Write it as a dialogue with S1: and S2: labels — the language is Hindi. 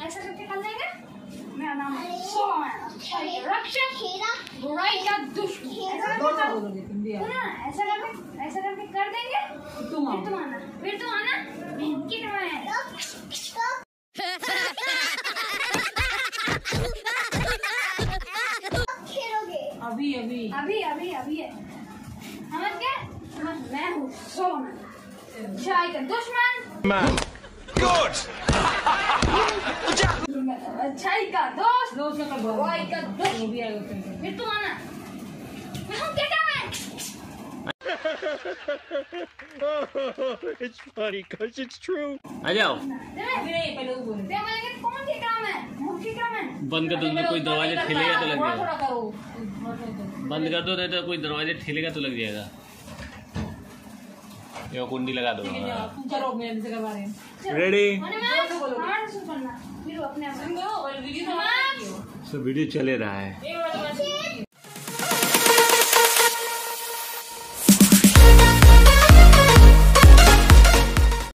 S1: ऐसा करके कर लेंगे। मेरा नाम है सोला, अच्छाई का रक्षक, बुराई का दुश्मन। ऐसा करके कर देंगे। फिर तुम आना अभी है। समझ गए? मैं हूँ सोना, अच्छाई का दुश्मन, अच्छाई का दोस्त, बुराई का दुश्मन। फिर तुम आना। मैं हूँ केकरा मैं।
S2: It's funny because it's true. आ जाओ।
S1: कौन केकरा मैं?
S2: बंद कर दो, कोई दरवाजे ठेलेगा तो लग जाएगा। बंद कर दो, नहीं तो कोई दरवाजे ठेलेगा तो लग जाएगा। ये कुंडी लगा दो। रेडी? वीडियो चले रहा है।